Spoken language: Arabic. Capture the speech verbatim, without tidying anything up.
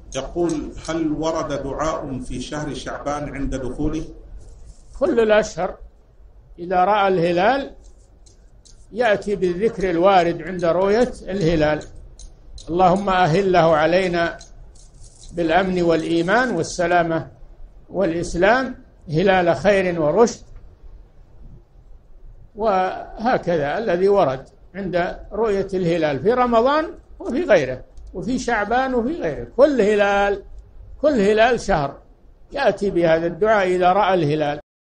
يقول: هل ورد دعاء في شهر شعبان عند دخوله؟ كل الأشهر إذا رأى الهلال يأتي بالذكر الوارد عند رؤية الهلال: اللهم أهله علينا بالأمن والإيمان والسلامة والإسلام، هلال خير ورشد، وهكذا الذي ورد عند رؤية الهلال في رمضان وفي غيره، وفي شعبان وفي غيره. كل هلال كل هلال شهر يأتي بهذا الدعاء إذا رأى الهلال.